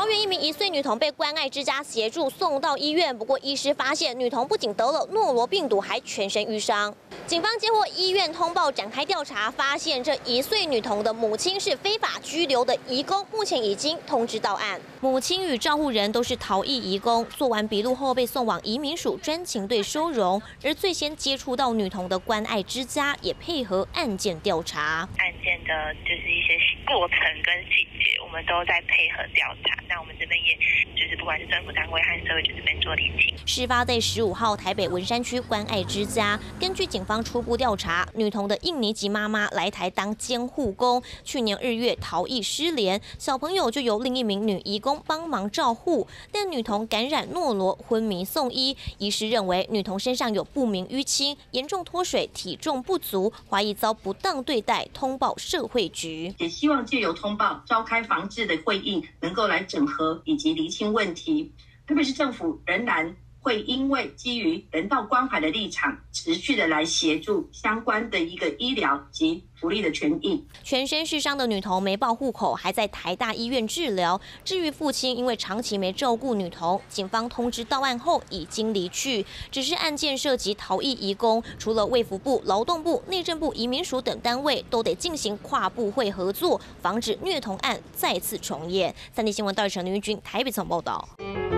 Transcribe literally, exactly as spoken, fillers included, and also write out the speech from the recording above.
桃园一名一岁女童被关爱之家协助送到医院，不过医师发现女童不仅得了诺罗病毒，还全身淤伤。警方接获医院通报，展开调查，发现这一岁女童的母亲是非法居留的移工，目前已经通知到案。母亲与照护人都是逃逸移工，做完笔录后被送往移民署专勤队收容。而最先接触到女童的关爱之家也配合案件调查。 案件的就是一些过程跟细节，我们都在配合调查。那我们这边也就是不管是政府单位和社会局这边做厘清。 事发在十五号台北文山区关爱之家。根据警方初步调查，女童的印尼籍妈妈来台当监护工，去年二月逃逸失联，小朋友就由另一名女移工帮忙照护，但女童感染诺罗，昏迷送医。医师认为女童身上有不明淤青，严重脱水，体重不足，怀疑遭不当对待，通报社会局。 也希望借由通报召开防治的会议，能够来整合以及厘清问题，特别是政府仍然会因为基于人道关怀的立场，持续的来协助相关的一个医疗及福利的权益。 全身是伤的女童没报户口，还在台大医院治疗。至于父亲，因为长期没照顾女童，警方通知到案后已经离去。只是案件涉及逃逸移工，除了卫福部、劳动部、内政部、移民署等单位，都得进行跨部会合作，防止虐童案再次重演。三立新闻戴成林玉君台北总报道。